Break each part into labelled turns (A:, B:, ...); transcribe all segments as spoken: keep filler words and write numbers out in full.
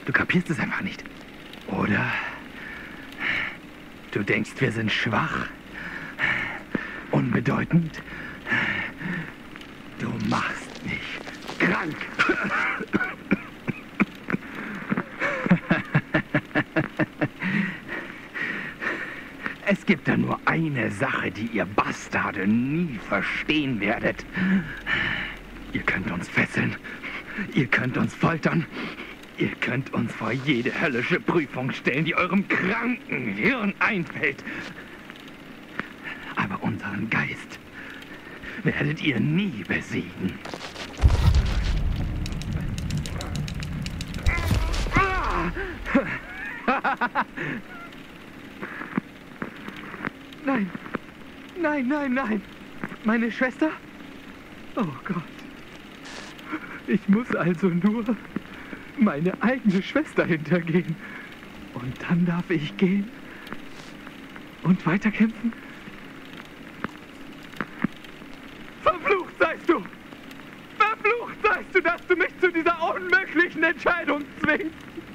A: Du kapierst es einfach nicht. Oder du denkst, wir sind schwach, unbedeutend. Du machst mich krank. Es gibt da nur eine Sache, die ihr Bastarde nie verstehen werdet. Ihr könnt uns fesseln, ihr könnt uns foltern, ihr könnt uns vor jede höllische Prüfung stellen, die eurem kranken Hirn einfällt. Aber unseren Geist werdet ihr nie besiegen. Nein, nein, nein, nein. Meine Schwester? Oh Gott. Ich muss also nur meine eigene Schwester hintergehen. Und dann darf ich gehen und weiterkämpfen? Verflucht seist du! Verflucht seist du, dass du mich zu dieser unmöglichen Entscheidung zwingst!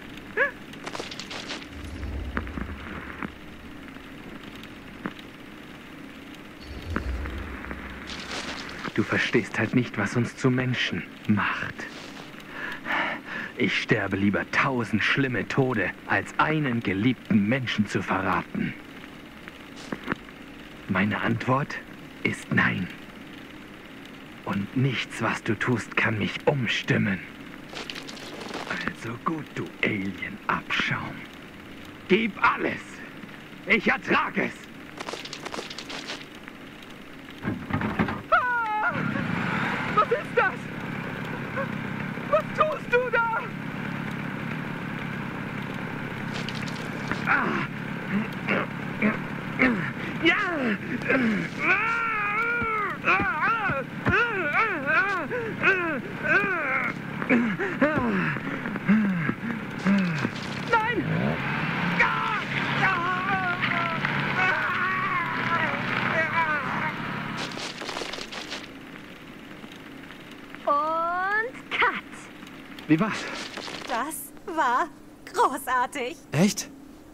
A: Du verstehst halt nicht, was uns zu Menschen macht. Ich sterbe lieber tausend schlimme Tode, als einen geliebten Menschen zu verraten. Meine Antwort ist nein. Und nichts, was du tust, kann mich umstimmen. Also gut, du Alien-Abschaum. Gib alles. Ich ertrage es. Was ist das? Was tust du da? Ah. Ja! Nein!
B: Und Cut.
A: Wie war's?
B: Das war großartig.
C: Echt?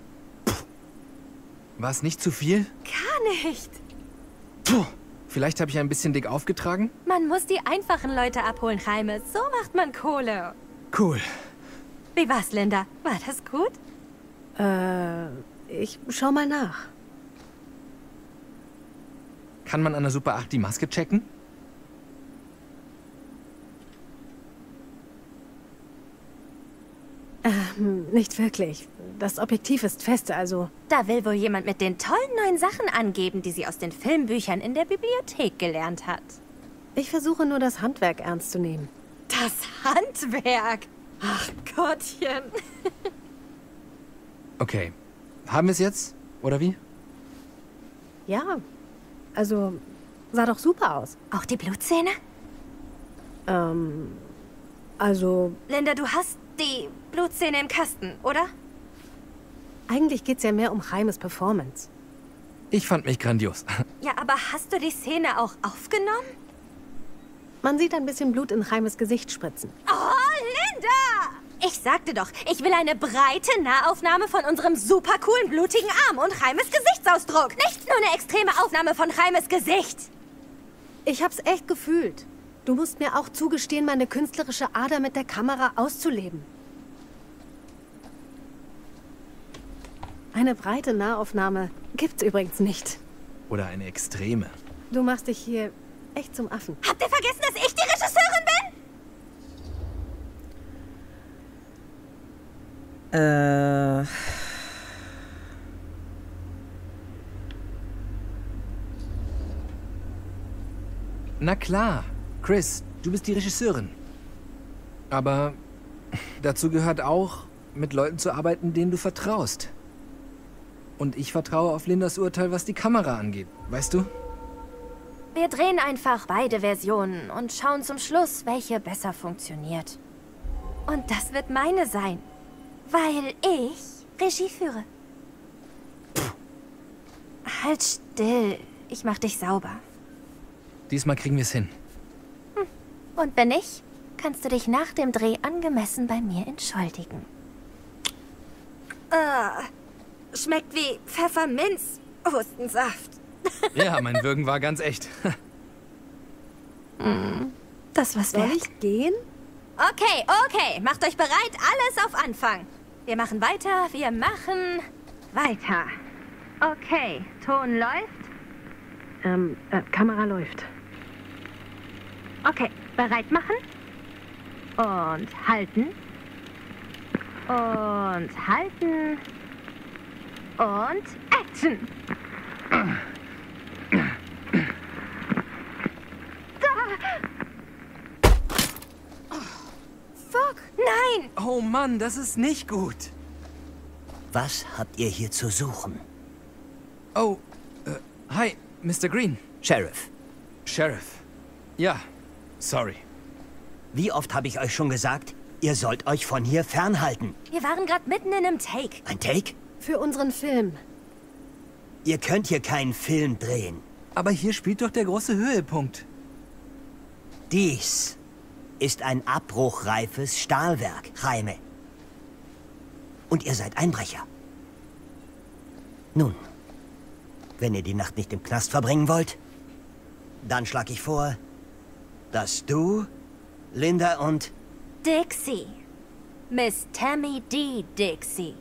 C: War es nicht zu viel?
B: Gar nicht.
C: Puh, vielleicht habe ich ein bisschen dick aufgetragen?
B: Man muss die einfachen Leute abholen, Jaime. So macht man Kohle.
C: Cool.
B: Wie war's, Linda? War das gut?
D: Äh, ich schau mal nach.
C: Kann man an der Super acht die Maske checken?
D: Ähm, nicht wirklich. Das Objektiv ist fest, also...
B: Da will wohl jemand mit den tollen neuen Sachen angeben, die sie aus den Filmbüchern in der Bibliothek gelernt hat.
D: Ich versuche nur, das Handwerk ernst zu nehmen.
B: Das Handwerk? Ach Gottchen.
C: Okay. Haben wir es jetzt? Oder wie?
D: Ja, also sah doch super aus.
B: Auch die Blutzähne?
D: Ähm, also...
B: Linda, du hast die Blutzähne im Kasten, oder?
D: Eigentlich geht's ja mehr um Jaimes Performance.
C: Ich fand mich grandios.
B: Ja, aber hast du die Szene auch aufgenommen?
D: Man sieht ein bisschen Blut in Jaimes Gesicht spritzen.
B: Oh, Linda! Ich sagte doch, ich will eine breite Nahaufnahme von unserem super coolen, blutigen Arm und Jaimes Gesichtsausdruck. Nicht nur eine extreme Aufnahme von Jaimes Gesicht.
D: Ich hab's echt gefühlt. Du musst mir auch zugestehen, meine künstlerische Ader mit der Kamera auszuleben. Eine breite Nahaufnahme gibt's übrigens nicht.
C: Oder eine extreme.
D: Du machst dich hier echt zum Affen.
B: Habt ihr vergessen, dass ich die Regisseurin bin?
E: Äh...
C: Na klar. Chris, du bist die Regisseurin. Aber dazu gehört auch, mit Leuten zu arbeiten, denen du vertraust. Und ich vertraue auf Lindas Urteil, was die Kamera angeht. Weißt du?
B: Wir drehen einfach beide Versionen und schauen zum Schluss, welche besser funktioniert. Und das wird meine sein, weil ich Regie führe. Pff. Halt still, ich mach dich sauber.
C: Diesmal kriegen wir es hin.
B: Hm. Und wenn nicht, kannst du dich nach dem Dreh angemessen bei mir entschuldigen. Uh, schmeckt wie Pfefferminz-Hustensaft.
C: Ja, mein Würgen war ganz echt.
B: Das war's
D: Soll
B: wert.
D: ich gehen?
B: Okay, okay. Macht euch bereit. Alles auf Anfang. Wir machen weiter. Wir machen weiter. Okay, Ton läuft.
D: Ähm, äh, Kamera läuft.
B: Okay, bereit machen. Und halten. Und halten. Und Action. Fuck, nein!
C: Oh Mann, das ist nicht gut.
E: Was habt ihr hier zu suchen?
C: Oh, äh, hi, Mister Green.
E: Sheriff,
C: Sheriff. Ja, sorry.
E: wie oft habe ich euch schon gesagt, ihr sollt euch von hier fernhalten?
B: Wir waren gerade mitten in einem Take.
E: Ein Take?
D: Für unseren Film.
E: Ihr könnt hier keinen Film drehen.
C: Aber hier spielt doch der große Höhepunkt.
E: Dies ist ein abbruchreifes Stahlwerk, Jaime. Und ihr seid Einbrecher. Nun, wenn ihr die Nacht nicht im Knast verbringen wollt, dann schlage ich vor, dass du, Linda und...
B: Dixie. Miss Tammy D. Dixie.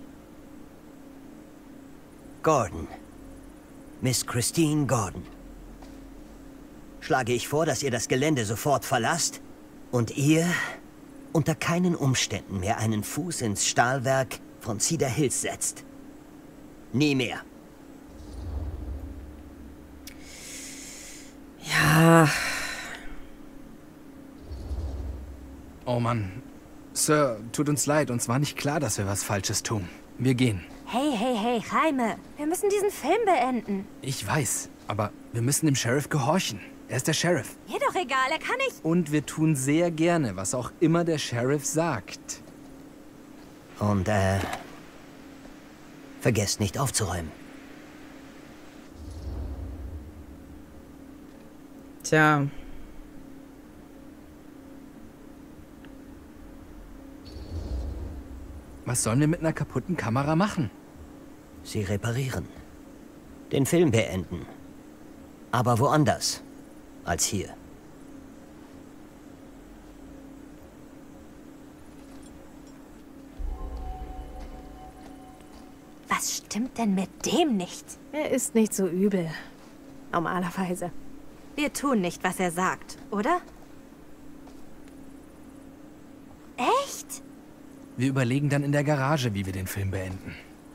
E: Gordon. Miss Christine Gordon. Schlage ich vor, dass ihr das Gelände sofort verlasst und ihr unter keinen Umständen mehr einen Fuß ins Stahlwerk von Cedar Hills setzt. Nie mehr.
F: Ja,
C: Oh Mann. Sir, tut uns leid, uns war nicht klar, dass wir was Falsches tun. Wir gehen.
B: Hey, hey, hey, Jaime. Wir müssen diesen Film beenden.
C: Ich weiß, aber wir müssen dem Sheriff gehorchen. Er ist der Sheriff.
B: Mir doch egal, er kann nicht.
C: Und wir tun sehr gerne, was auch immer der Sheriff sagt.
E: Und, äh... vergesst nicht aufzuräumen.
F: tja.
C: Was sollen wir mit einer kaputten Kamera machen?
E: Sie reparieren. Den Film beenden. Aber woanders als hier.
B: Was stimmt denn mit dem nicht?
D: Er ist nicht so übel. Normalerweise.
B: Wir tun nicht, was er sagt, oder? Echt?
C: Wir überlegen dann in der Garage, wie wir den Film beenden.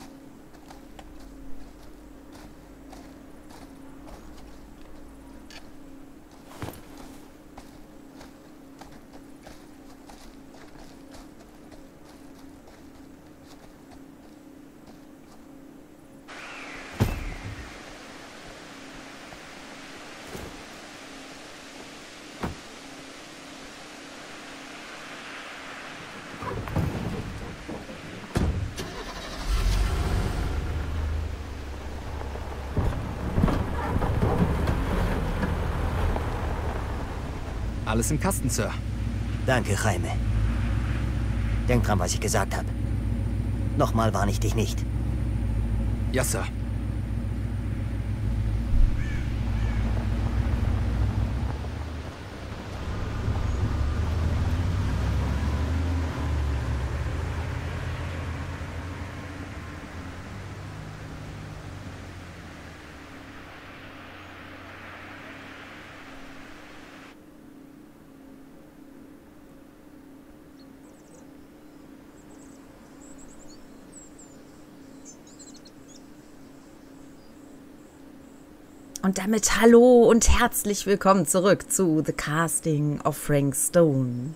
C: Alles im Kasten, Sir.
E: Danke, Jaime. Denk dran, was ich gesagt habe. Nochmal warne ich dich nicht.
C: Ja, Sir.
F: Und damit hallo und herzlich willkommen zurück zu The Casting of Frank Stone.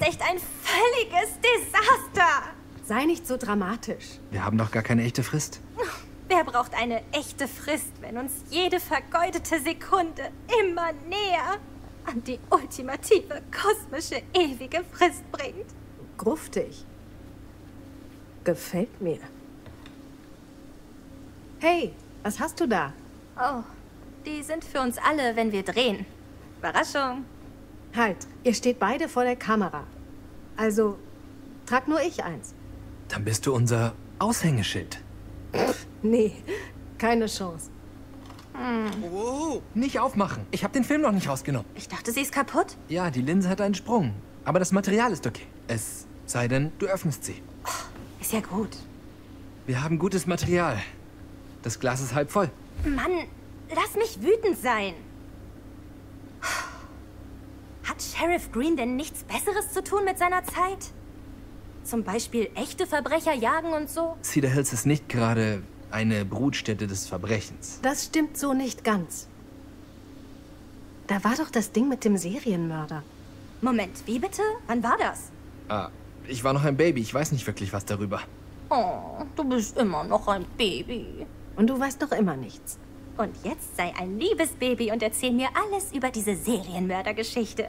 B: echt ein völliges Desaster.
D: Sei nicht so dramatisch.
C: Wir haben doch gar keine echte Frist.
B: Wer braucht eine echte Frist, wenn uns jede vergeudete Sekunde immer näher an die ultimative, kosmische, ewige Frist bringt?
D: Gruftig. Gefällt mir. Hey, was hast du da?
B: Oh, die sind für uns alle, wenn wir drehen. Überraschung.
D: Halt, ihr steht beide vor der Kamera. Also, trag nur ich eins.
C: Dann bist du unser Aushängeschild.
D: Nee, keine Chance.
C: Oh, nicht aufmachen. Ich habe den Film noch nicht rausgenommen.
B: Ich dachte, sie ist kaputt.
C: Ja, die Linse hat einen Sprung. Aber das Material ist okay. Es sei denn, du öffnest sie.
B: Ist ja gut.
C: Wir haben gutes Material. Das Glas ist halb voll.
B: Mann, lass mich wütend sein. Hat Sheriff Green denn nichts Besseres zu tun mit seiner Zeit? Zum Beispiel echte Verbrecher jagen und so?
C: Cedar Hills ist nicht gerade eine Brutstätte des Verbrechens.
D: Das stimmt so nicht ganz. Da war doch das Ding mit dem Serienmörder.
B: Moment, wie bitte? Wann war das?
C: Ah, ich war noch ein Baby. Ich weiß nicht wirklich was darüber.
B: Oh, du bist immer noch ein Baby.
D: Und du weißt noch immer nichts.
B: Und jetzt sei ein liebes Baby und erzähl mir alles über diese Serienmördergeschichte.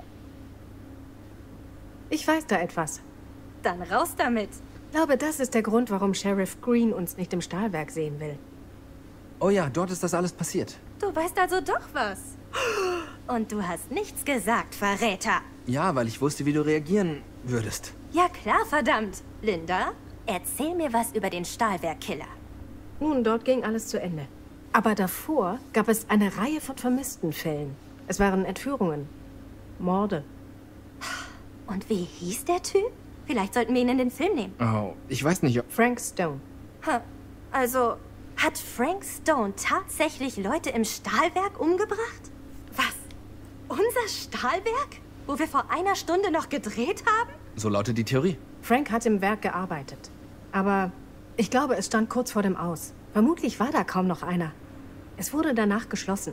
D: Ich weiß da etwas.
B: Dann raus damit.
D: Ich glaube, das ist der Grund, warum Sheriff Green uns nicht im Stahlwerk sehen will.
C: Oh ja, dort ist das alles passiert.
B: Du weißt also doch was. Und du hast nichts gesagt, Verräter.
C: Ja, weil ich wusste, wie du reagieren würdest.
B: Ja klar, verdammt. Linda, erzähl mir was über den Stahlwerkkiller.
D: Nun, dort ging alles zu Ende. Aber davor gab es eine Reihe von vermissten Fällen. Es waren Entführungen, Morde.
B: Und wie hieß der Typ? Vielleicht sollten wir ihn in den Film nehmen.
C: Oh, ich weiß nicht, ob...
D: Frank Stone.
B: Ha, also, hat Frank Stone tatsächlich Leute im Stahlwerk umgebracht? Was? Unser Stahlwerk? Wo wir vor einer Stunde noch gedreht haben?
C: So lautet die Theorie.
D: Frank hat im Werk gearbeitet. Aber ich glaube, es stand kurz vor dem Aus. Vermutlich war da kaum noch einer. Es wurde danach geschlossen.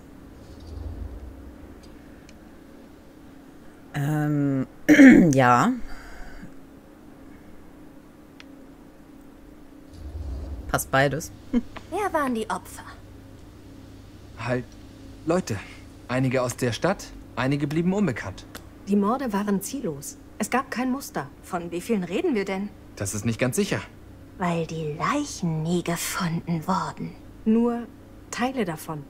F: Ähm, ja. Passt beides.
B: Wer waren die Opfer?
C: Halt, Leute. Einige aus der Stadt, einige blieben unbekannt.
D: Die Morde waren ziellos. Es gab kein Muster.
B: Von wie vielen reden wir denn?
C: Das ist nicht ganz sicher.
B: Weil die Leichen nie gefunden wurden.
D: Nur Teile davon.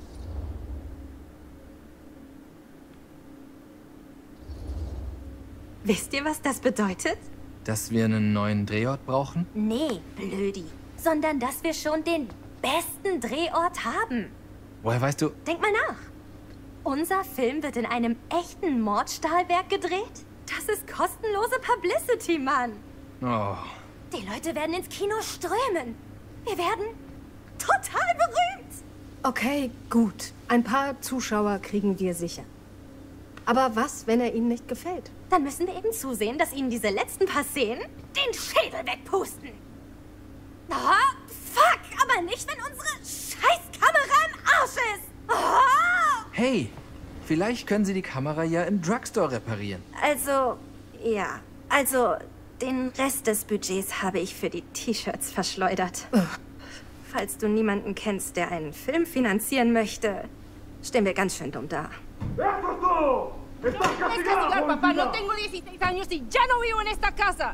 B: Wisst ihr, was das bedeutet?
C: Dass wir einen neuen Drehort brauchen?
B: Nee, Blödi. Sondern, dass wir schon den besten Drehort haben.
C: Woher weißt du...
B: Denk mal nach. Unser Film wird in einem echten Mordstahlwerk gedreht? Das ist kostenlose Publicity, Mann.
C: Oh,
B: Die Leute werden ins Kino strömen. Wir werden total berühmt.
D: Okay, gut. Ein paar Zuschauer kriegen wir sicher. Aber was, wenn er ihnen nicht gefällt?
B: Dann müssen wir eben zusehen, dass ihnen diese letzten paar Szenen den Schädel wegpusten. Oh, fuck, aber nicht, wenn unsere Scheißkamera im Arsch ist. Oh!
C: hey, vielleicht können Sie die Kamera ja im Drugstore reparieren.
B: Also, ja. Also, den Rest des Budgets habe ich für die T-Shirts verschleudert. Falls du niemanden kennst, der einen Film finanzieren möchte, stehen wir ganz schön dumm da.
G: ¡Es castigar, papá! ¡No tengo dieciséis años y ya no vivo en esta casa!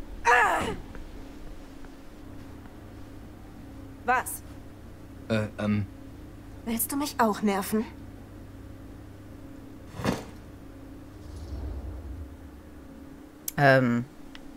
B: Was?
C: Äh, ähm,
B: Willst du mich auch nerven?
F: Ähm,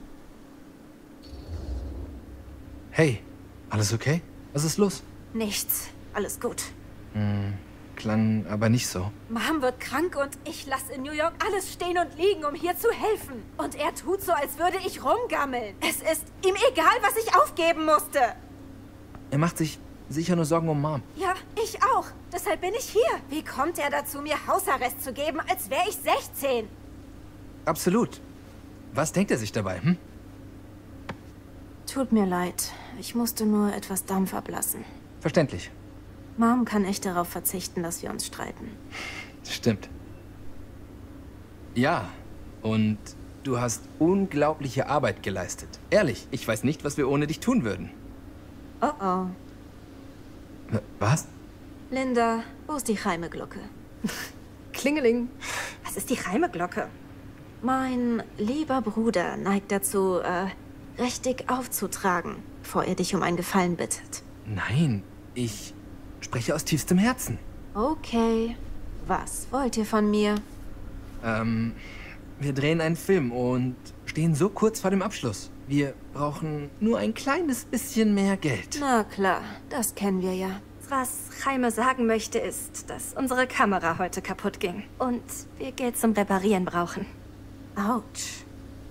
C: hey, alles okay? Was ist los?
B: Nichts. Alles gut.
C: Hm, klang aber nicht so.
B: Mom wird krank und ich lasse in New York alles stehen und liegen, um hier zu helfen. Und er tut so, als würde ich rumgammeln. Es ist ihm egal, was ich aufgeben musste.
C: Er macht sich sicher nur Sorgen um Mom.
B: Ja, ich auch. Deshalb bin ich hier. Wie kommt er dazu, mir Hausarrest zu geben, als wäre ich sechzehn?
C: Absolut. Was denkt er sich dabei, hm?
B: Tut mir leid. Ich musste nur etwas Dampf ablassen.
C: Verständlich.
B: Mom kann echt darauf verzichten, dass wir uns streiten.
C: Stimmt. Ja, und du hast unglaubliche Arbeit geleistet. Ehrlich, ich weiß nicht, was wir ohne dich tun würden.
H: Oh oh.
C: Was?
H: Linda, wo ist die Chaimeglocke?
D: Klingeling.
B: Was ist die Chaimeglocke?
H: Mein lieber Bruder neigt dazu, äh, richtig aufzutragen, bevor er dich um einen Gefallen bittet.
C: Nein, ich spreche aus tiefstem Herzen.
H: Okay. Was wollt ihr von mir?
C: Ähm, wir drehen einen Film und stehen so kurz vor dem Abschluss. Wir brauchen nur ein kleines bisschen mehr Geld.
H: Na klar, das kennen wir ja.
B: Was Jaime sagen möchte, ist, dass unsere Kamera heute kaputt ging. Und wir Geld zum Reparieren brauchen.
H: Autsch.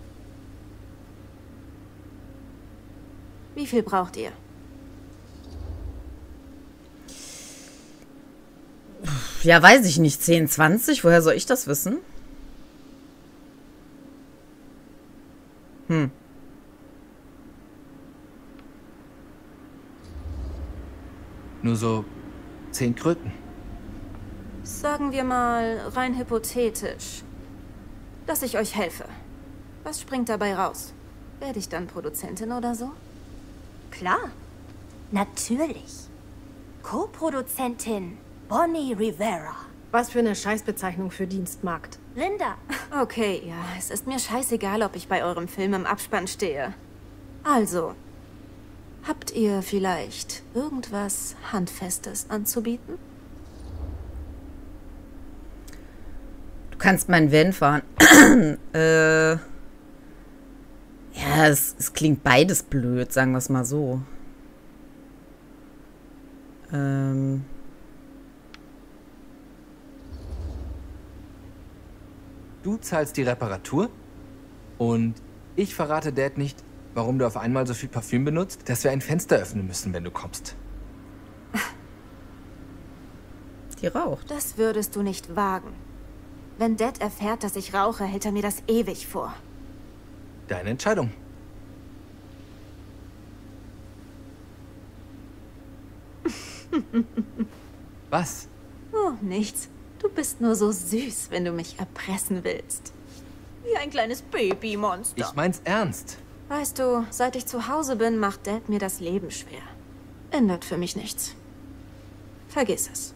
H: Wie viel braucht ihr?
F: Ja, weiß ich nicht. zehn, zwanzig? Woher soll ich das wissen? Hm.
C: Nur so zehn Kröten.
H: Sagen wir mal rein hypothetisch, dass ich euch helfe. Was springt dabei raus? Werde ich dann Produzentin oder so?
B: Klar. Natürlich. Co-Produzentin Bonnie Rivera.
D: Was für eine Scheißbezeichnung für Dienstmarkt.
B: Linda.
H: Okay, ja, es ist mir scheißegal, ob ich bei eurem Film im Abspann stehe. Also, habt ihr vielleicht irgendwas Handfestes anzubieten?
F: Du kannst meinen Van fahren. äh. Ja, es, es klingt beides blöd, sagen wir es mal so. Ähm.
C: Du zahlst die Reparatur und ich verrate Dad nicht, warum du auf einmal so viel Parfüm benutzt, dass wir ein Fenster öffnen müssen, wenn du kommst.
F: Die raucht.
H: Das würdest du nicht wagen. Wenn Dad erfährt, dass ich rauche, hält er mir das ewig vor.
C: Deine Entscheidung. Was?
H: Oh, nichts. Du bist nur so süß, wenn du mich erpressen willst. Wie ein kleines Babymonster.
C: Ich mein's ernst.
H: Weißt du, seit ich zu Hause bin, macht Dad mir das Leben schwer. Ändert für mich nichts. Vergiss es.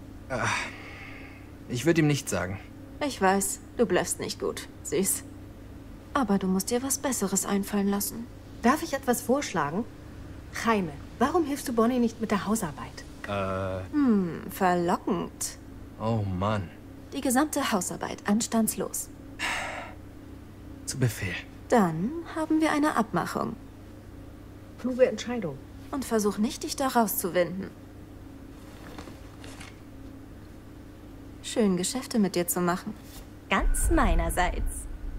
C: Ich würde ihm nichts sagen.
H: Ich weiß, du bluffst nicht gut. Süß. Aber du musst dir was Besseres einfallen lassen.
D: Darf ich etwas vorschlagen? Jaime, warum hilfst du Bonnie nicht mit der Hausarbeit?
C: Äh,
H: Hm, verlockend.
C: oh Mann.
H: Die gesamte Hausarbeit anstandslos.
C: Zu Befehl.
H: Dann haben wir eine Abmachung.
D: Kluge Entscheidung.
H: Und versuch nicht, dich da rauszuwinden. Schön, Geschäfte mit dir zu machen.
B: Ganz meinerseits.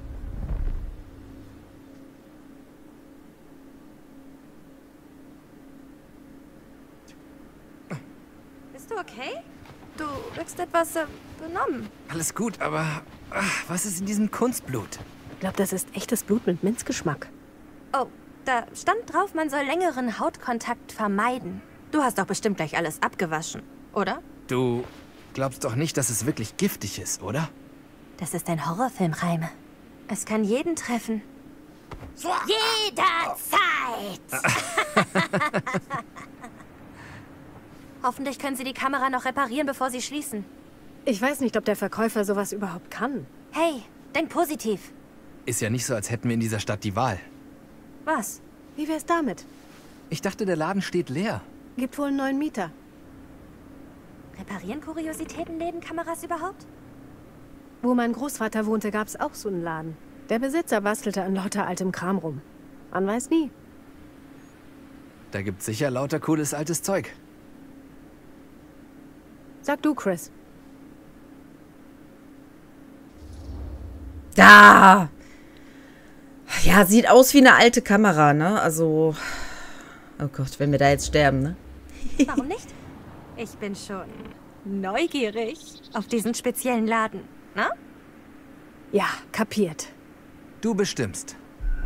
B: Bist du okay? Du wirkst etwas äh, benommen.
C: Alles gut, aber ach, was ist in diesem Kunstblut?
D: Ich glaube, das ist echtes Blut mit Minzgeschmack.
B: Oh, da stand drauf, man soll längeren Hautkontakt vermeiden. Du hast doch bestimmt gleich alles abgewaschen, oder?
C: Du glaubst doch nicht, dass es wirklich giftig ist, oder?
B: Das ist ein Horrorfilm, Jaime. Es kann jeden treffen. Jederzeit! Hoffentlich können Sie die Kamera noch reparieren, bevor Sie schließen.
D: Ich weiß nicht, ob der Verkäufer sowas überhaupt kann.
B: Hey, denk positiv.
C: Ist ja nicht so, als hätten wir in dieser Stadt die Wahl.
B: Was?
D: Wie wär's damit?
C: Ich dachte, der Laden steht leer.
D: Gibt wohl einen neuen Mieter.
B: Reparieren Kuriositätenläden Kameras überhaupt?
D: Wo mein Großvater wohnte, gab's auch so einen Laden. Der Besitzer bastelte an lauter altem Kram rum. Man weiß nie.
C: Da gibt's sicher lauter cooles altes Zeug.
D: Sag du, Chris.
F: Da! Ja, sieht aus wie eine alte Kamera, ne? Also, oh Gott, wenn wir da jetzt sterben, ne?
B: Warum nicht? Ich bin schon neugierig auf diesen speziellen Laden, ne?
D: Ja, kapiert.
C: Du bestimmst.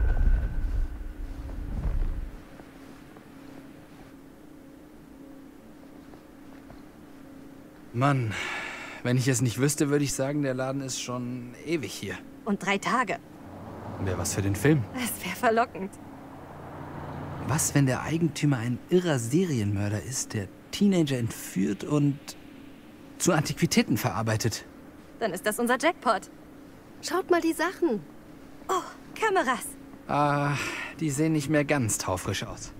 C: Mann, wenn ich es nicht wüsste, würde ich sagen, der Laden ist schon ewig hier.
B: Und drei Tage.
C: Wäre was für den Film.
B: Das wäre verlockend.
C: Was, wenn der Eigentümer ein irrer Serienmörder ist, der Teenager entführt und zu Antiquitäten verarbeitet?
B: Dann ist das unser Jackpot.
D: Schaut mal die Sachen.
B: Oh, Kameras.
C: Ah, die sehen nicht mehr ganz taufrisch aus.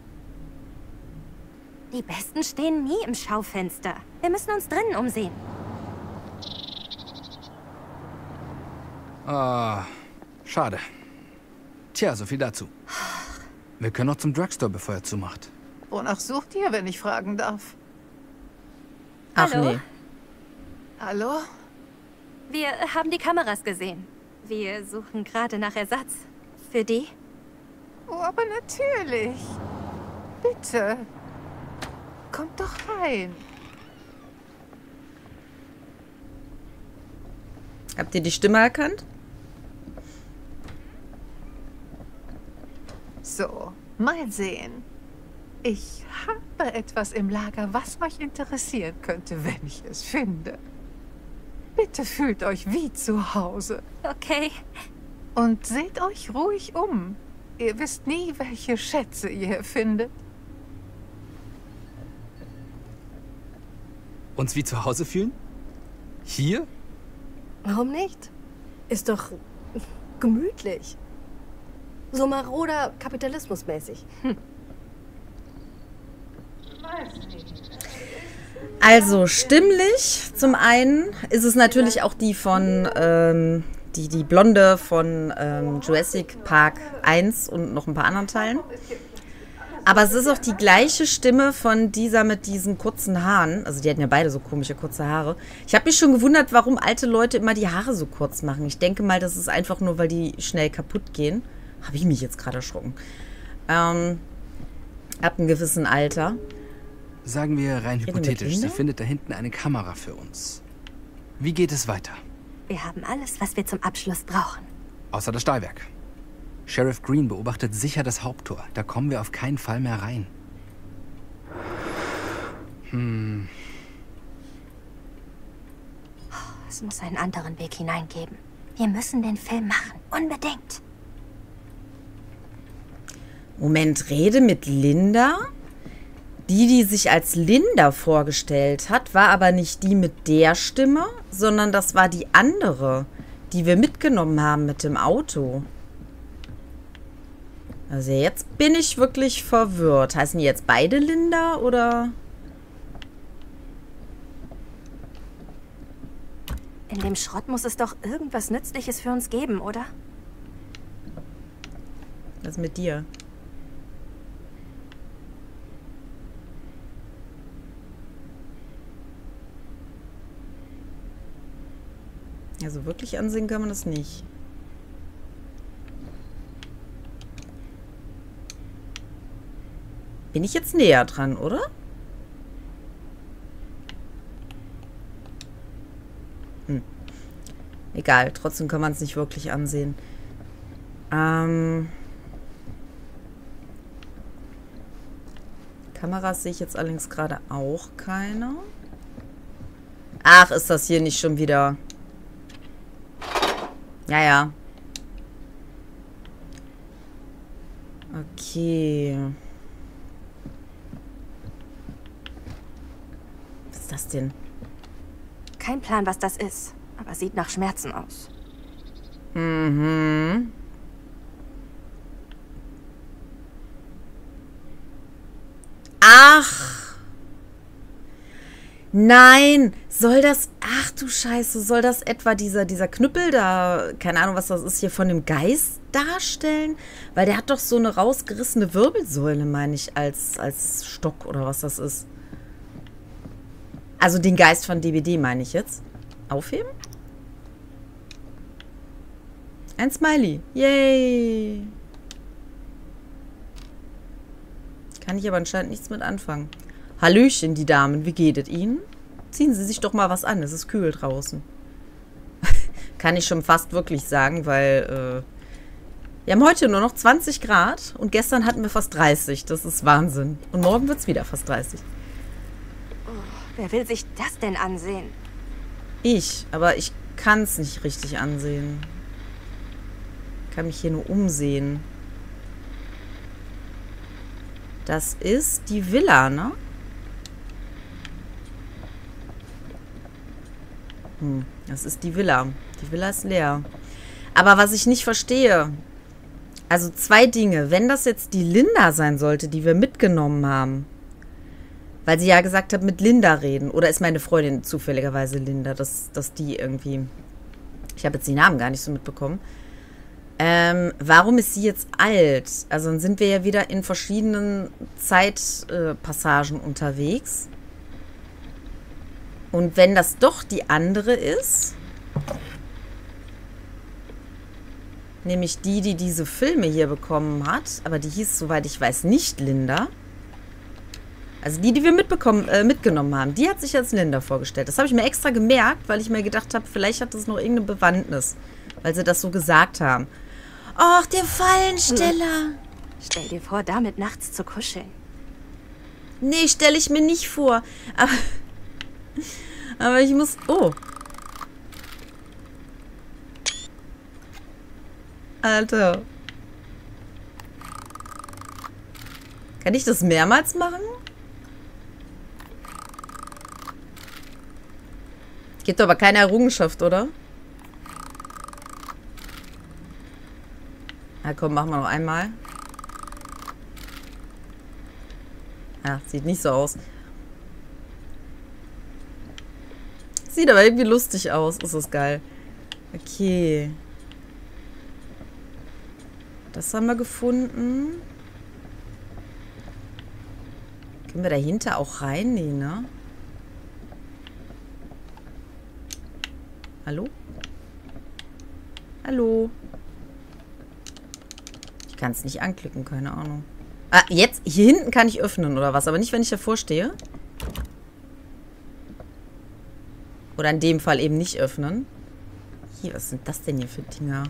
B: Die Besten stehen nie im Schaufenster. Wir müssen uns drinnen umsehen.
C: Ah, schade. Tja, so viel dazu. Wir können noch zum Drugstore, bevor er zumacht.
I: Wonach sucht ihr, wenn ich fragen darf?
F: Ach
B: Hallo?
F: nee.
I: Hallo?
B: Wir haben die Kameras gesehen. Wir suchen gerade nach Ersatz. Für die?
I: Oh, aber natürlich. Bitte. Kommt doch rein.
F: Habt ihr die Stimme erkannt?
I: So, mal sehen. Ich habe etwas im Lager, was euch interessieren könnte, wenn ich es finde. Bitte fühlt euch wie zu Hause.
B: Okay.
I: Und seht euch ruhig um. Ihr wisst nie, welche Schätze ihr hier findet.
C: Uns wie zu Hause fühlen? Hier?
D: Warum nicht? Ist doch gemütlich. So maroder Kapitalismusmäßig. Hm.
F: Also stimmlich, zum einen ist es natürlich auch die von, ähm, die, die Blonde von ähm, Jurassic Park eins und noch ein paar anderen Teilen. Aber es ist auch die gleiche Stimme von dieser mit diesen kurzen Haaren. Also die hatten ja beide so komische kurze Haare. Ich habe mich schon gewundert, warum alte Leute immer die Haare so kurz machen. Ich denke mal, das ist einfach nur, weil die schnell kaputt gehen. Habe ich mich jetzt gerade erschrocken. Ähm, ab einem gewissen Alter.
C: Sagen wir rein
F: Reden wir
C: hypothetisch,
F: mit
C: sie
F: Linda?
C: findet da hinten eine Kamera für uns. Wie geht es weiter?
B: Wir haben alles, was wir zum Abschluss brauchen.
C: Außer das Stahlwerk. Sheriff Green beobachtet sicher das Haupttor. Da kommen wir auf keinen Fall mehr rein. Hm.
B: Es muss einen anderen Weg hineingeben. Wir müssen den Film machen. Unbedingt.
F: Moment, rede mit Linda? Die, die sich als Linda vorgestellt hat, war aber nicht die mit der Stimme, sondern das war die andere, die wir mitgenommen haben mit dem Auto. Also jetzt bin ich wirklich verwirrt. Heißen die jetzt beide Linda oder?
B: In dem Schrott muss es doch irgendwas Nützliches für uns geben, oder?
F: Was mit dir? Also wirklich ansehen kann man das nicht. Bin ich jetzt näher dran, oder? Hm. Egal, trotzdem kann man es nicht wirklich ansehen. Ähm... Kameras sehe ich jetzt allerdings gerade auch keine. Ach, ist das hier nicht schon wieder... Ja, ja. Okay. Was ist das denn?
B: Kein Plan, was das ist. Aber sieht nach Schmerzen aus.
F: Mhm. Ach. Nein, soll das... Ach du Scheiße, soll das etwa dieser, dieser Knüppel da, keine Ahnung, was das ist, hier von dem Geist darstellen? Weil der hat doch so eine rausgerissene Wirbelsäule, meine ich, als, als Stock oder was das ist. Also den Geist von D B D meine ich jetzt. Aufheben? Ein Smiley. Yay. Kann ich aber anscheinend nichts mit anfangen. Hallöchen, die Damen, wie geht es Ihnen? Ziehen Sie sich doch mal was an, es ist kühl draußen. Kann ich schon fast wirklich sagen, weil äh, wir haben heute nur noch zwanzig Grad und gestern hatten wir fast dreißig. Das ist Wahnsinn. Und morgen wird es wieder fast dreißig.
B: Oh, wer will sich das denn ansehen?
F: Ich, aber ich kann es nicht richtig ansehen. Ich kann mich hier nur umsehen. Das ist die Villa, ne? Hm, das ist die Villa. Die Villa ist leer. Aber was ich nicht verstehe, also zwei Dinge. Wenn das jetzt die Linda sein sollte, die wir mitgenommen haben, weil sie ja gesagt hat, mit Linda reden. Oder ist meine Freundin zufälligerweise Linda, dass, dass die irgendwie... Ich habe jetzt die Namen gar nicht so mitbekommen. Ähm, warum ist sie jetzt alt? Also dann sind wir ja wieder in verschiedenen Zeitpassagen äh, unterwegs. Und wenn das doch die andere ist, nämlich die, die diese Filme hier bekommen hat, aber die hieß, soweit ich weiß, nicht Linda. Also die, die wir mitbekommen, äh, mitgenommen haben, die hat sich als Linda vorgestellt. Das habe ich mir extra gemerkt, weil ich mir gedacht habe, vielleicht hat das noch irgendeine Bewandtnis, weil sie das so gesagt haben. Ach, der Fallensteller.
B: Stell dir vor, damit nachts zu kuscheln.
F: Nee, stelle ich mir nicht vor. Aber, aber ich muss... Oh. Alter. Kann ich das mehrmals machen? Gibt aber keine Errungenschaft, oder? Na komm, machen wir noch einmal. Ja, sieht nicht so aus. Sieht aber irgendwie lustig aus. Ist das geil. Okay. Das haben wir gefunden. Können wir dahinter auch rein? Nee, ne? Hallo? Hallo? Ich kann es nicht anklicken, keine Ahnung. Ah, jetzt? Hier hinten kann ich öffnen oder was? Aber nicht, wenn ich davor stehe. Oder in dem Fall eben nicht öffnen. Hier, was sind das denn hier für Dinger?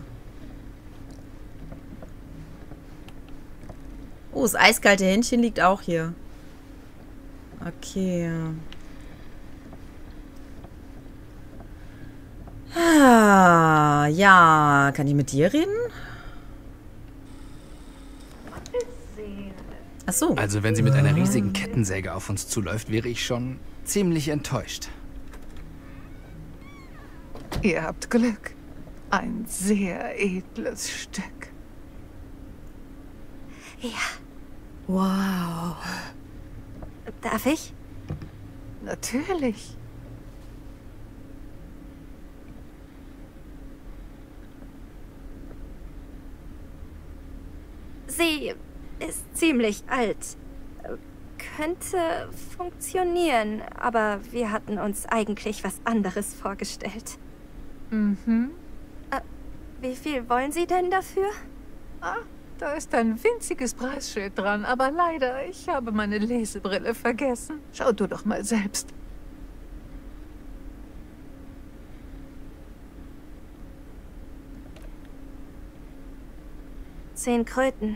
F: Oh, das eiskalte Händchen liegt auch hier. Okay. Ah, ja, kann ich mit dir reden? Ach so.
C: Also wenn sie mit einer riesigen Kettensäge auf uns zuläuft, wäre ich schon ziemlich enttäuscht.
I: Ihr habt Glück. Ein sehr edles Stück.
B: Ja.
D: Wow.
B: Darf ich?
I: Natürlich.
B: Sie ist ziemlich alt. Könnte funktionieren, aber wir hatten uns eigentlich was anderes vorgestellt.
I: Mhm.
B: Äh, wie viel wollen Sie denn dafür?
I: Ah, da ist ein winziges Preisschild dran, aber leider, ich habe meine Lesebrille vergessen. Schau du doch mal selbst.
B: Zehn Kröten.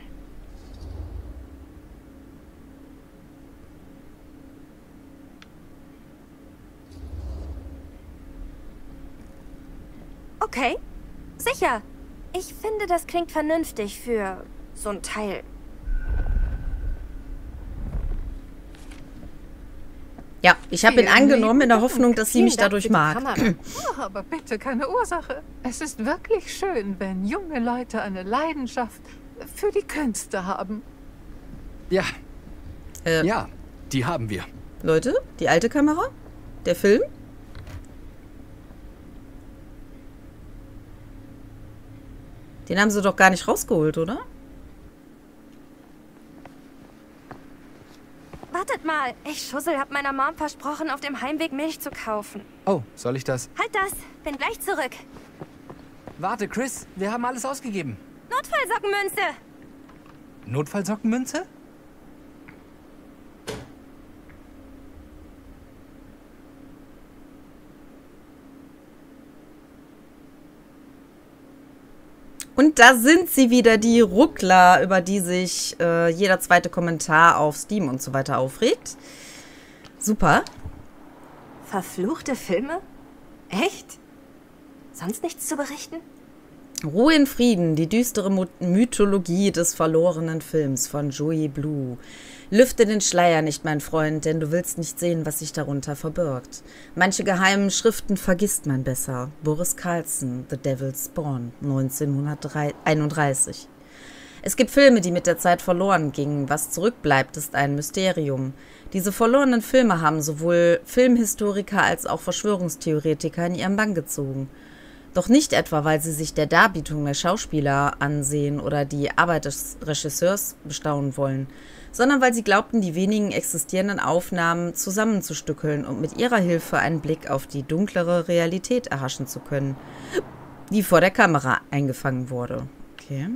B: Okay, sicher. Ich finde, das klingt vernünftig für so ein Teil.
F: Ja, ich habe ihn angenommen in der Hoffnung, dass sie mich
D: Vielen Dank
F: dadurch
D: für die
F: mag.
D: Kamera.
I: Oh, aber bitte keine Ursache. Es ist wirklich schön, wenn junge Leute eine Leidenschaft für die Künste haben.
C: Ja,
F: Äh,
C: ja, die haben wir.
F: Leute, die alte Kamera? Der Film? Den haben sie doch gar nicht rausgeholt, oder?
B: Wartet mal, ich Schussel hab meiner Mom versprochen, auf dem Heimweg Milch zu kaufen.
C: Oh, soll ich das?
B: Halt das, bin gleich zurück.
C: Warte, Chris, wir haben alles ausgegeben.
B: Notfallsockenmünze.
C: Notfallsockenmünze?
F: Und da sind sie wieder, die Ruckler, über die sich äh, jeder zweite Kommentar auf Steam und so weiter aufregt. Super.
B: Verfluchte Filme? Echt? Sonst nichts zu berichten?
F: Ruhe in Frieden, die düstere Mythologie des verlorenen Films von Joey Blue. Lüfte den Schleier nicht, mein Freund, denn du willst nicht sehen, was sich darunter verbirgt. Manche geheimen Schriften vergisst man besser. Boris Karlsson, The Devil's Spawn, neunzehnhunderteinunddreißig. Es gibt Filme, die mit der Zeit verloren gingen. Was zurückbleibt, ist ein Mysterium. Diese verlorenen Filme haben sowohl Filmhistoriker als auch Verschwörungstheoretiker in ihren Bann gezogen. Doch nicht etwa, weil sie sich der Darbietung der Schauspieler ansehen oder die Arbeit des Regisseurs bestaunen wollen, sondern weil sie glaubten, die wenigen existierenden Aufnahmen zusammenzustückeln und mit ihrer Hilfe einen Blick auf die dunklere Realität erhaschen zu können, die vor der Kamera eingefangen wurde. Okay.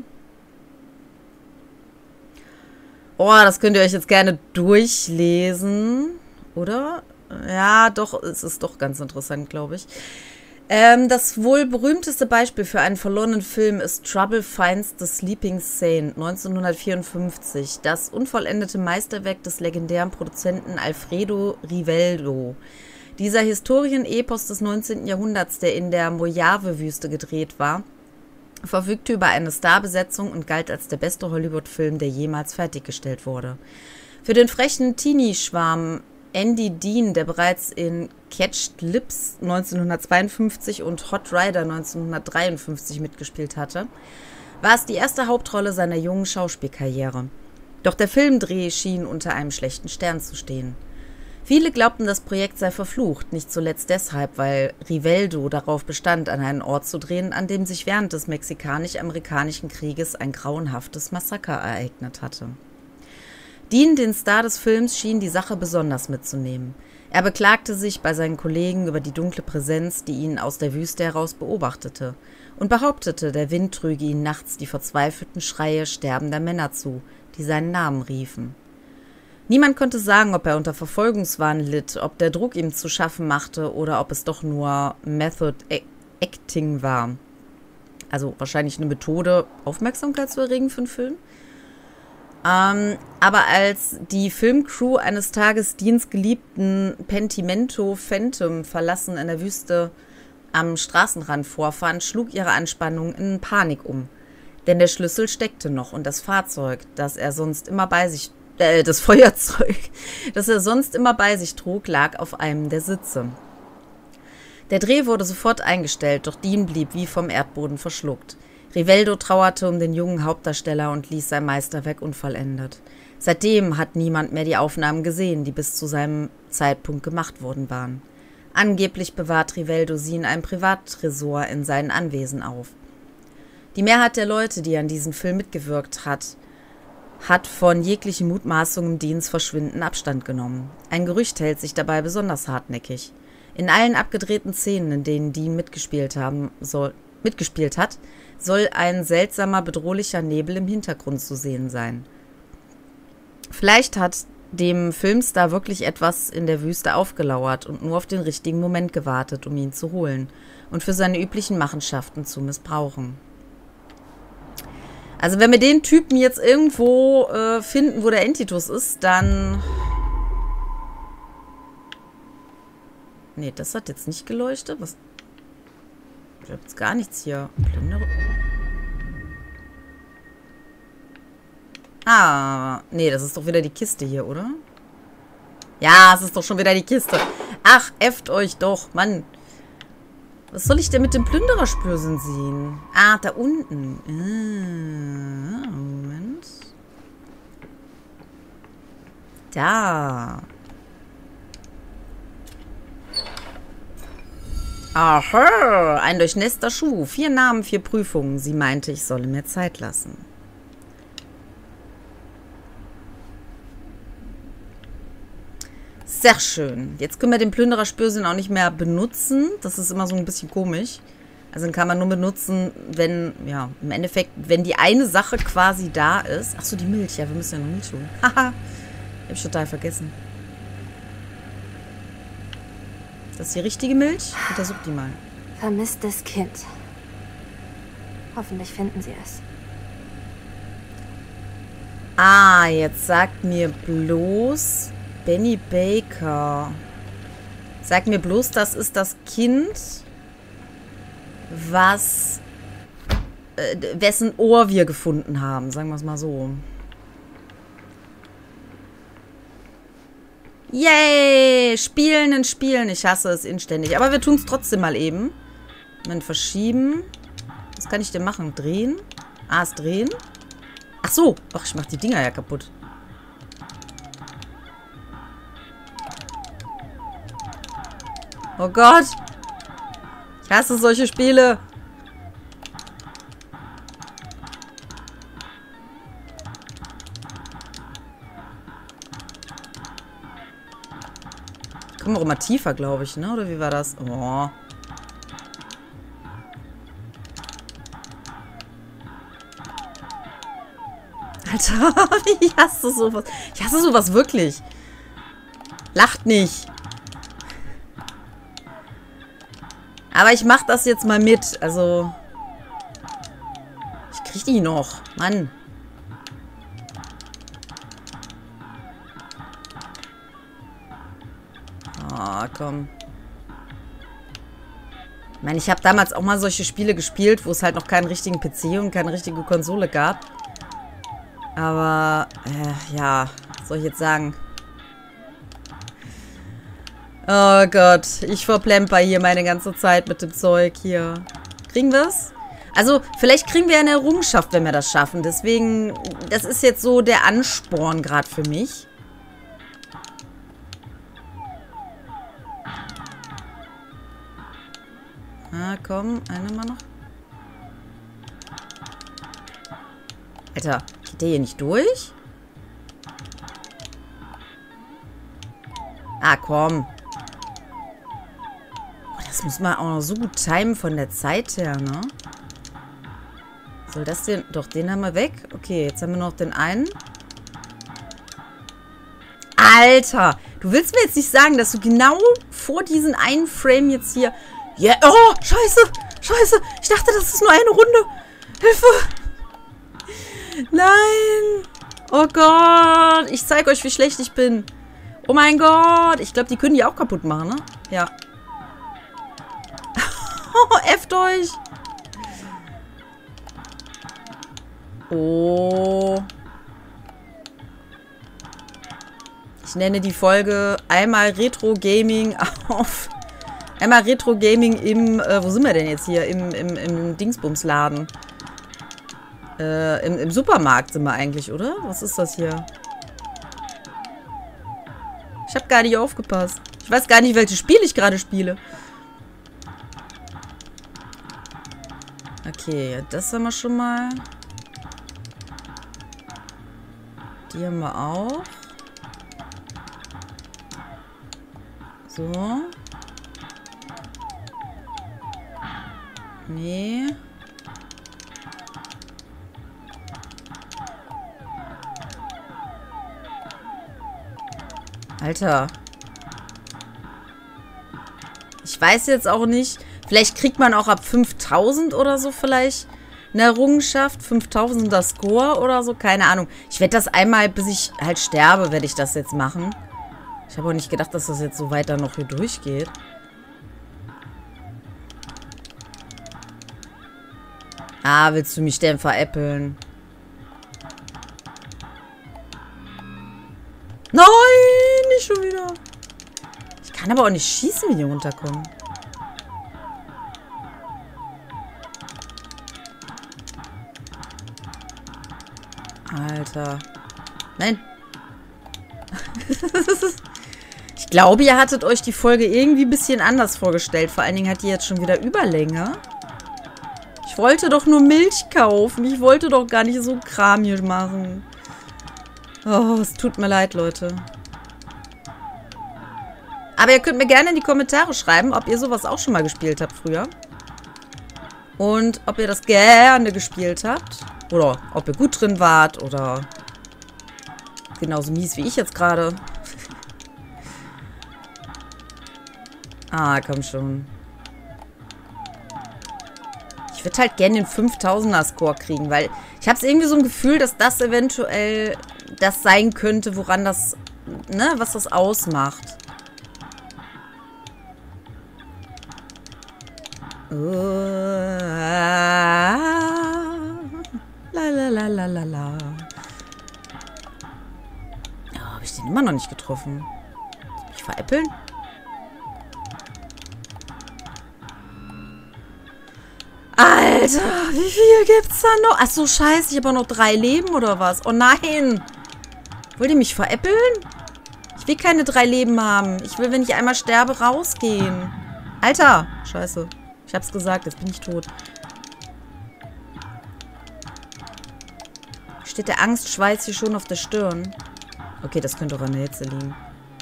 F: Oh, das könnt ihr euch jetzt gerne durchlesen, oder? Ja, doch, es ist doch ganz interessant, glaube ich. Ähm, das wohl berühmteste Beispiel für einen verlorenen Film ist Trouble Finds the Sleeping Saint neunzehnhundertvierundfünfzig, das unvollendete Meisterwerk des legendären Produzenten Alfredo Riveldo. Dieser Historienepos des neunzehnten Jahrhunderts, der in der Mojave-Wüste gedreht war, verfügte über eine Starbesetzung und galt als der beste Hollywood-Film, der jemals fertiggestellt wurde. Für den frechen Teenie-Schwarm Andy Dean, der bereits in Catched Lips neunzehnhundertzweiundfünfzig und Hot Rider neunzehnhundertdreiundfünfzig mitgespielt hatte, war es die erste Hauptrolle seiner jungen Schauspielkarriere. Doch der Filmdreh schien unter einem schlechten Stern zu stehen. Viele glaubten, das Projekt sei verflucht, nicht zuletzt deshalb, weil Riveldo darauf bestand, an einen Ort zu drehen, an dem sich während des Mexikanisch-Amerikanischen Krieges ein grauenhaftes Massaker ereignet hatte. Dean, den Star des Films, schien die Sache besonders mitzunehmen. Er beklagte sich bei seinen Kollegen über die dunkle Präsenz, die ihn aus der Wüste heraus beobachtete, und behauptete, der Wind trüge ihn nachts die verzweifelten Schreie sterbender Männer zu, die seinen Namen riefen. Niemand konnte sagen, ob er unter Verfolgungswahn litt, ob der Druck ihm zu schaffen machte oder ob es doch nur Method Acting war. Also wahrscheinlich eine Methode, Aufmerksamkeit zu erregen für einen Film. Ähm, aber als die Filmcrew eines Tages Deans geliebten Pentimento Phantom verlassen in der Wüste am Straßenrand vorfand, schlug ihre Anspannung in Panik um. Denn der Schlüssel steckte noch und das Fahrzeug, das er sonst immer bei sich, äh, das Feuerzeug, das er sonst immer bei sich trug, lag auf einem der Sitze. Der Dreh wurde sofort eingestellt, doch Dean blieb wie vom Erdboden verschluckt. Riveldo trauerte um den jungen Hauptdarsteller und ließ sein Meisterwerk unvollendet. Seitdem hat niemand mehr die Aufnahmen gesehen, die bis zu seinem Zeitpunkt gemacht worden waren. Angeblich bewahrt Riveldo sie in einem Privattresor in seinen Anwesen auf. Die Mehrheit der Leute, die an diesem Film mitgewirkt hat, hat von jeglichen Mutmaßungen Deans Verschwinden Abstand genommen. Ein Gerücht hält sich dabei besonders hartnäckig. In allen abgedrehten Szenen, in denen Dean mitgespielt, haben soll, mitgespielt hat, soll ein seltsamer, bedrohlicher Nebel im Hintergrund zu sehen sein. Vielleicht hat dem Filmstar wirklich etwas in der Wüste aufgelauert und nur auf den richtigen Moment gewartet, um ihn zu holen und für seine üblichen Machenschaften zu missbrauchen. Also wenn wir den Typen jetzt irgendwo äh, finden, wo der Entitus ist, dann... Nee, das hat jetzt nicht geleuchtet. Was... Ich habe jetzt gar nichts hier. Ah, nee, das ist doch wieder die Kiste hier, oder? Ja, es ist doch schon wieder die Kiste. Ach, äfft euch doch, Mann. Was soll ich denn mit dem Plündererspürsinn sehen? Ah, da unten. Ah, Moment. Da. Aha, ein durchnässter Schuh. Vier Namen, vier Prüfungen. Sie meinte, ich solle mir Zeit lassen. Sehr schön. Jetzt können wir den Plündererspürsinn auch nicht mehr benutzen. Das ist immer so ein bisschen komisch. Also den kann man nur benutzen, wenn, ja, im Endeffekt, wenn die eine Sache quasi da ist. Achso, die Milch. Ja, wir müssen ja noch Milch holen. Haha. Hab ich total vergessen. Das ist die richtige Milch? Untersucht die mal.
B: Vermisstes Kind. Hoffentlich finden sie es.
F: Ah, jetzt sagt mir bloß Benny Baker. Sagt mir bloß, das ist das Kind, was äh, wessen Ohr wir gefunden haben, sagen wir es mal so. Yay! Spielen und spielen. Ich hasse es inständig. Aber wir tun es trotzdem mal eben. Dann verschieben. Was kann ich denn machen? Drehen? Ah, es drehen? Ach so. Ach, ich mach die Dinger ja kaputt. Oh Gott. Ich hasse solche Spiele. Kommen wir auch mal tiefer, glaube ich, ne? Oder wie war das? Oh. Alter, ich hasse sowas. Ich hasse sowas wirklich. Lacht nicht. Aber ich mach das jetzt mal mit. Also. Ich krieg die noch. Mann. Oh, komm. Ich meine, ich habe damals auch mal solche Spiele gespielt, wo es halt noch keinen richtigen P C und keine richtige Konsole gab. Aber, äh, ja, was soll ich jetzt sagen? Oh Gott, ich verplemper hier meine ganze Zeit mit dem Zeug hier. Kriegen wir es? Also, vielleicht kriegen wir eine Errungenschaft, wenn wir das schaffen. Deswegen, das ist jetzt so der Ansporn gerade für mich. Ah, komm, eine mal noch. Alter, geht der hier nicht durch? Ah, komm. Oh, das muss man auch noch so gut timen von der Zeit her, ne? Soll das denn... Doch, den haben wir weg. Okay, jetzt haben wir noch den einen. Alter! Du willst mir jetzt nicht sagen, dass du genau vor diesen einen Frame jetzt hier... Ja, yeah. Oh, scheiße, scheiße. Ich dachte, das ist nur eine Runde. Hilfe. Nein. Oh Gott. Ich zeige euch, wie schlecht ich bin. Oh mein Gott. Ich glaube, die können die auch kaputt machen, ne? Ja. Oh, F't euch. Oh. Ich nenne die Folge einmal Retro Gaming auf... Einmal Retro Gaming im, äh, wo sind wir denn jetzt hier? Im, im, im Dingsbumsladen. Äh, im, im Supermarkt sind wir eigentlich, oder? Was ist das hier? Ich habe gar nicht aufgepasst. Ich weiß gar nicht, welches Spiel ich gerade spiele. Okay, das haben wir schon mal. Die haben wir auch. So. Nee. Alter. Ich weiß jetzt auch nicht. Vielleicht kriegt man auch ab fünftausend oder so vielleicht eine Errungenschaft. fünftausender Score oder so. Keine Ahnung. Ich werde das einmal, bis ich halt sterbe, werde ich das jetzt machen. Ich habe auch nicht gedacht, dass das jetzt so weiter noch hier durchgeht. Ah, willst du mich denn veräppeln? Nein, nicht schon wieder. Ich kann aber auch nicht schießen, wenn die runterkommen. Alter. Nein. Ich glaube, ihr hattet euch die Folge irgendwie ein bisschen anders vorgestellt. Vor allen Dingen hat die jetzt schon wieder Überlänge. Ich wollte doch nur Milch kaufen. Ich wollte doch gar nicht so Kram hier machen. Oh, es tut mir leid, Leute. Aber ihr könnt mir gerne in die Kommentare schreiben, ob ihr sowas auch schon mal gespielt habt früher. Und ob ihr das gerne gespielt habt. Oder ob ihr gut drin wart. Oder genauso mies wie ich jetzt gerade. Ah, komm schon. Ich würde halt gerne den fünftausender Score kriegen, weil ich habe irgendwie so ein Gefühl, dass das eventuell das sein könnte, woran das, ne, was das ausmacht. Uh, Lalalala. Ja, habe ich den immer noch nicht getroffen? Soll ich mich veräppeln? Alter, wie viel gibt's da noch? Ach so, scheiße, ich habe noch drei Leben oder was? Oh nein. Wollt ihr mich veräppeln? Ich will keine drei Leben haben. Ich will, wenn ich einmal sterbe, rausgehen. Alter, scheiße. Ich hab's gesagt, jetzt bin ich tot. Steht der Angstschweiß hier schon auf der Stirn? Okay, das könnte auch an der Hitze liegen.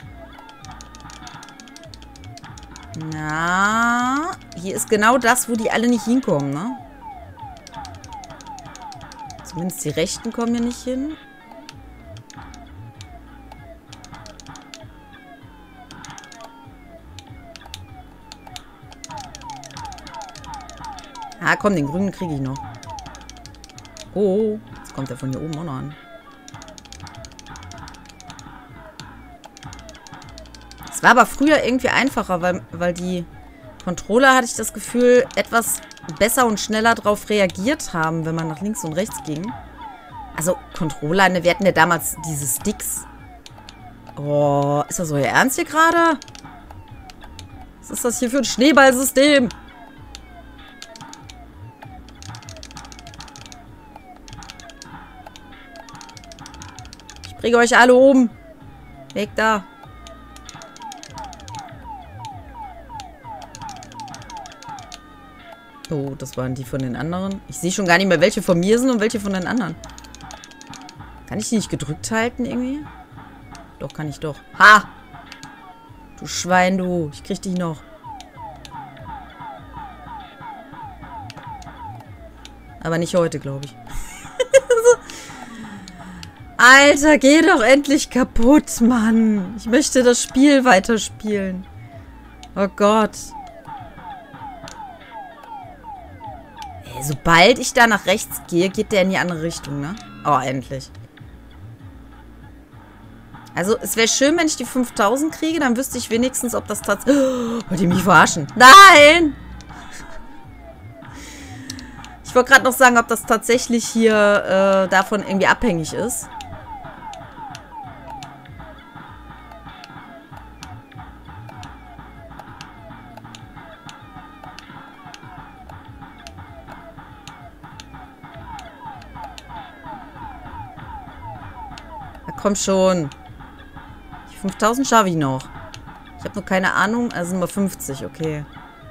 F: Na, hier ist genau das, wo die alle nicht hinkommen, ne? Zumindest die Rechten kommen hier nicht hin. Ah, komm, den grünen kriege ich noch. Oh, jetzt kommt er von hier oben auch noch an. Es war aber früher irgendwie einfacher, weil, weil die Controller, hatte ich das Gefühl, etwas besser und schneller drauf reagiert haben, wenn man nach links und rechts ging. Also, Controller, ne, wir hatten ja damals diese Sticks. Oh, ist das euer Ernst hier gerade? Was ist das hier für ein Schneeballsystem? Ich bringe euch alle um. Weg da. Oh, das waren die von den anderen. Ich sehe schon gar nicht mehr, welche von mir sind und welche von den anderen. Kann ich die nicht gedrückt halten irgendwie? Doch, kann ich doch. Ha! Du Schwein, du. Ich krieg dich noch. Aber nicht heute, glaube ich. Alter, geh doch endlich kaputt, Mann. Ich möchte das Spiel weiterspielen. Oh Gott. Ey, sobald ich da nach rechts gehe, geht der in die andere Richtung, ne? Oh, endlich. Also, es wäre schön, wenn ich die fünftausend kriege, dann wüsste ich wenigstens, ob das tatsächlich... Oh, wollt ihr mich verarschen? Nein! Ich wollte gerade noch sagen, ob das tatsächlich hier äh, davon irgendwie abhängig ist. Na komm schon. Die fünftausend schaffe ich noch. Ich habe nur keine Ahnung. Also nur fünfzig, okay.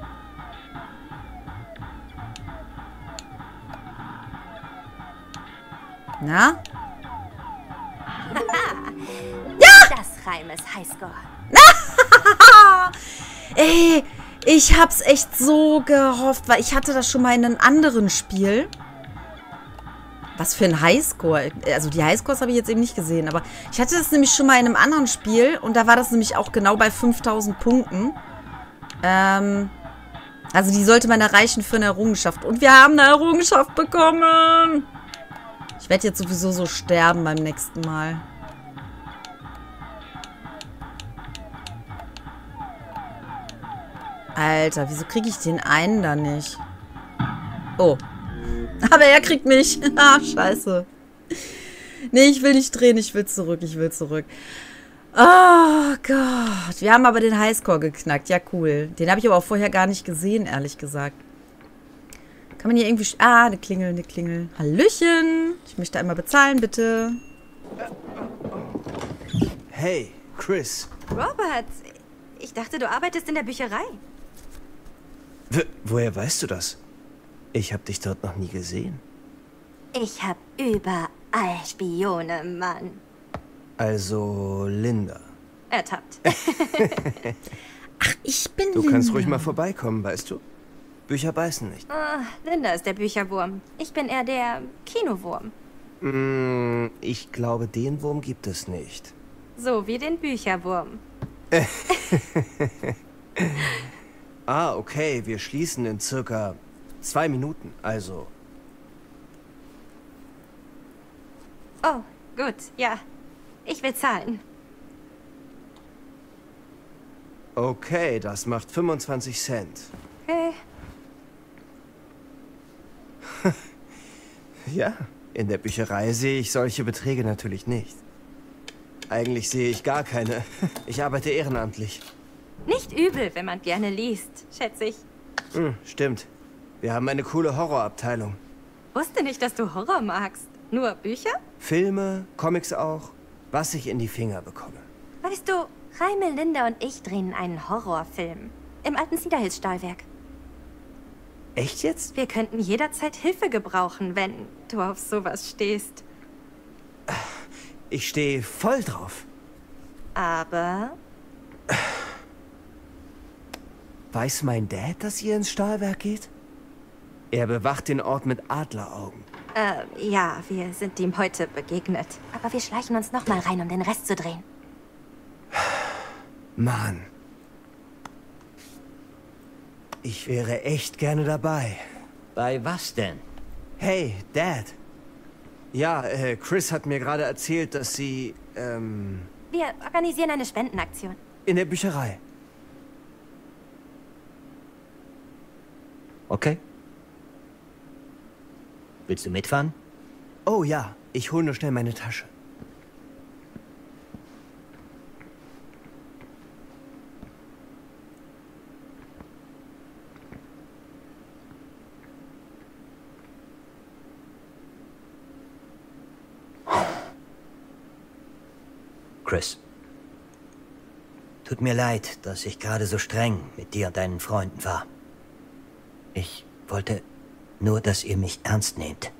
F: Na?
B: Ja! Das Reim ist Highscore.
F: Ey, ich hab's echt so gehofft, weil ich hatte das schon mal in einem anderen Spiel. Was für ein Highscore. Also die Highscores habe ich jetzt eben nicht gesehen, aber ich hatte das nämlich schon mal in einem anderen Spiel und da war das nämlich auch genau bei fünftausend Punkten. Ähm, also die sollte man erreichen für eine Errungenschaft. Und wir haben eine Errungenschaft bekommen. Ich werde jetzt sowieso so sterben beim nächsten Mal. Alter, wieso kriege ich den einen da nicht? Oh. Aber er kriegt mich. Ah, scheiße. Nee, ich will nicht drehen. Ich will zurück. Ich will zurück. Oh Gott. Wir haben aber den Highscore geknackt. Ja, cool. Den habe ich aber auch vorher gar nicht gesehen, ehrlich gesagt. Kann man hier irgendwie... Ah, eine Klingel, eine Klingel. Hallöchen. Ich möchte einmal bezahlen, bitte.
J: Hey, Chris.
B: Robert, ich dachte, du arbeitest in der Bücherei.
J: W- woher weißt du das? Ich habe dich dort noch nie gesehen.
B: Ich hab überall Spione, Mann.
J: Also Linda.
B: Ertappt.
F: Ach, ich bin
J: Du
F: Linda.
J: kannst ruhig mal vorbeikommen, weißt du? Bücher beißen nicht.
B: Ah, Linda ist der Bücherwurm. Ich bin eher der Kinowurm.
J: Mm, ich glaube, den Wurm gibt es nicht.
B: So wie den Bücherwurm.
J: Ah, okay, wir schließen in circa zwei Minuten, also.
B: Oh, gut, ja. Ich will zahlen.
J: Okay, das macht fünfundzwanzig Cent.
B: Okay.
J: Ja, In der Bücherei sehe ich solche Beträge natürlich nicht. Eigentlich sehe ich gar keine. Ich arbeite ehrenamtlich.
B: Nicht übel, wenn man gerne liest, schätze ich.
J: Hm, stimmt. Wir haben eine coole Horrorabteilung.
B: Wusste nicht, dass du Horror magst. Nur Bücher?
J: Filme, Comics auch. Was ich in die Finger bekomme.
B: Weißt du, Raimel, Linda und ich drehen einen Horrorfilm. Im alten Cedar Hills Stahlwerk.
J: Echt jetzt?
B: Wir könnten jederzeit Hilfe gebrauchen, wenn du auf sowas stehst.
J: Ich stehe voll drauf.
B: Aber...
J: Weiß mein Dad, dass ihr ins Stahlwerk geht? Er bewacht den Ort mit Adleraugen.
B: Äh, ja, wir sind ihm heute begegnet. Aber wir schleichen uns noch mal rein, um den Rest zu drehen.
J: Mann. Ich wäre echt gerne dabei.
E: Bei was denn?
J: Hey, Dad. Ja, äh, Chris hat mir gerade erzählt, dass sie, ähm...
B: Wir organisieren eine Spendenaktion.
J: in der Bücherei.
E: Okay. Willst du mitfahren?
J: Oh ja, ich hole nur schnell meine Tasche.
E: Chris. Tut mir leid, dass ich gerade so streng mit dir und deinen Freunden war. Ich wollte nur, dass ihr mich ernst nehmt.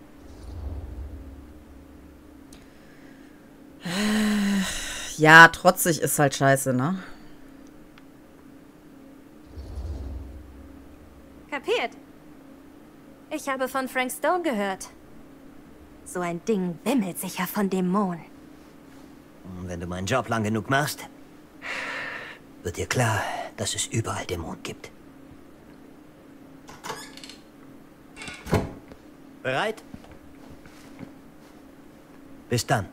F: Ja, trotzig ist halt scheiße, ne?
B: Kapiert. Ich habe von Frank Stone gehört. So ein Ding wimmelt sicher von Dämonen.
E: Und wenn du meinen Job lang genug machst, wird dir klar, dass es überall Dämonen gibt. Bereit? Bis dann.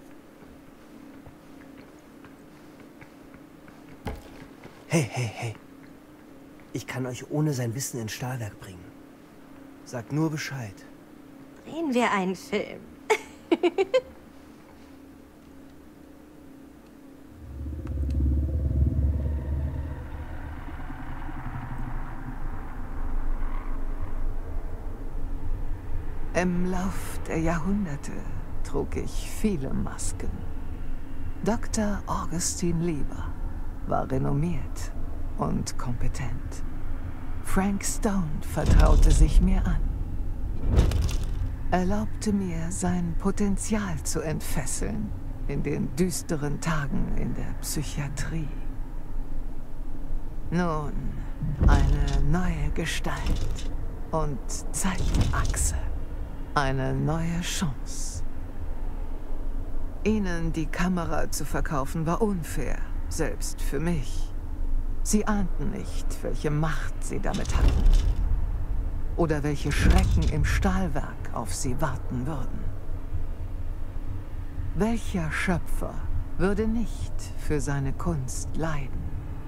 J: Hey, hey, hey. Ich kann euch ohne sein Wissen ins Stahlwerk bringen. Sagt nur Bescheid.
B: Drehen wir einen Film.
I: Im Lauf der Jahrhunderte trug ich viele Masken. Doktor Augustin Lieber war renommiert und kompetent. Frank Stone vertraute sich mir an. Erlaubte mir, sein Potenzial zu entfesseln in den düsteren Tagen in der Psychiatrie. Nun, eine neue Gestalt und Zeitachse. Eine neue Chance. Ihnen die Kamera zu verkaufen war unfair, selbst für mich. Sie ahnten nicht, welche Macht sie damit hatten. Oder welche Schrecken im Stahlwerk auf sie warten würden. Welcher Schöpfer würde nicht für seine Kunst leiden?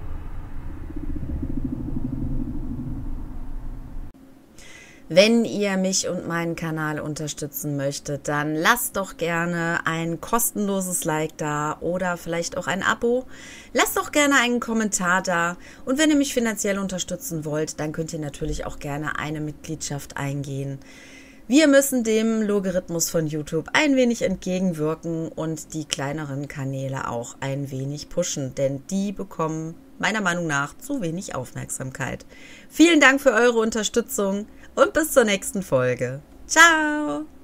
F: Wenn ihr mich und meinen Kanal unterstützen möchtet, dann lasst doch gerne ein kostenloses Like da oder vielleicht auch ein Abo. Lasst doch gerne einen Kommentar da. Und wenn ihr mich finanziell unterstützen wollt, dann könnt ihr natürlich auch gerne eine Mitgliedschaft eingehen. Wir müssen dem Logarithmus von YouTube ein wenig entgegenwirken und die kleineren Kanäle auch ein wenig pushen, denn die bekommen meiner Meinung nach zu wenig Aufmerksamkeit. Vielen Dank für eure Unterstützung und bis zur nächsten Folge. Ciao!